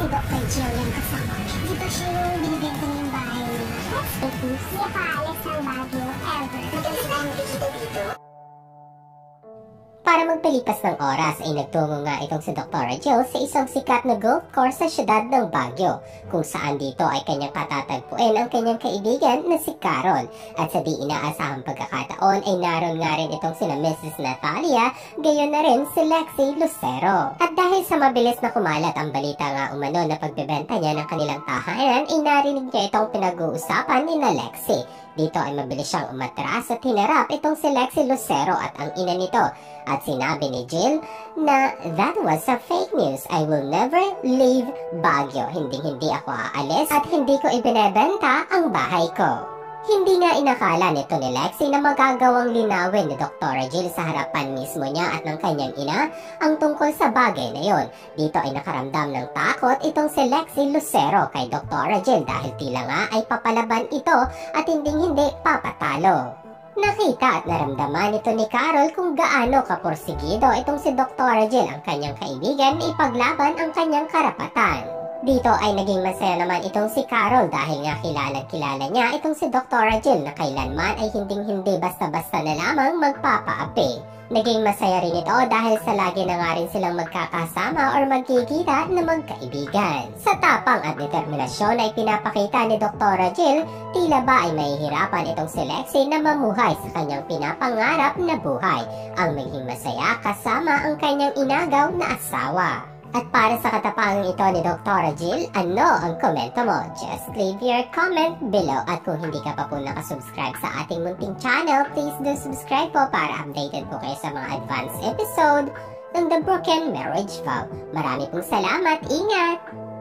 Dr. Jill yung kasama. Di ba siya yung binibenta niya yung bahay niya? Hindi siya paalis ng Baguio ever. Madalas na yung nakikita dito. Para magpalipas ng oras ay nagtungo nga itong si Dr. Jill sa isang sikat na golf course sa siyudad ng Baguio, kung saan dito ay kanyang patatagpuin ang kanyang kaibigan na si Carol. At sa di inaasahang pagkakataon ay naroon nga rin itong sina Mrs. Natalia, gayon na rin si Lexi Lucero. At dahil sa mabilis na kumalat ang balita nga umano na pagbebenta niya ng kanilang tahanan, ay narinig niya itong pinag-uusapan ni na Lexi. Dito ay mabilis siyang umatras at hinarap itong si Lexi Lucero at ang ina nito. At sinabi ni Jill na that was a fake news. I will never leave Baguio. Hindi ako aalis at hindi ko ibinebenta ang bahay ko. Hindi nga inakala nito ni Lexi na magagawang linawin ni Dr. Jill sa harapan mismo niya at ng kanyang ina ang tungkol sa bagay na yon. Dito ay nakaramdam ng takot itong si Lexi Lucero kay Dr. Jill dahil tila nga ay papalaban ito at hindi papatalo. Nakita at naramdaman nito ni Carol kung gaano kapursigido itong si Dr. Jill ang kanyang kaibigan na ipaglaban ang kanyang karapatan. Dito ay naging masaya naman itong si Carol dahil nga kilala niya itong si Dr. Jill na kailanman ay hindi basta-basta na lamang magpapaapi. Naging masaya rin ito dahil sa lagi na nga rin silang magkakasama or magkikita na magkaibigan. Sa tapang at determinasyon ay pinapakita ni Dr. Jill, tila ba ay mahihirapan itong si Lexi na mamuhay sa kanyang pinapangarap na buhay, ang maging masaya kasama ang kanyang inagaw na asawa. At para sa katapangang ito ni Dr. Jill, ano ang komento mo? Just leave your comment below. At kung hindi ka pa po nakasubscribe sa ating munting channel, please do subscribe po para updated po kayo sa mga advanced episode ng The Broken Marriage Vow. Marami pong salamat. Ingat!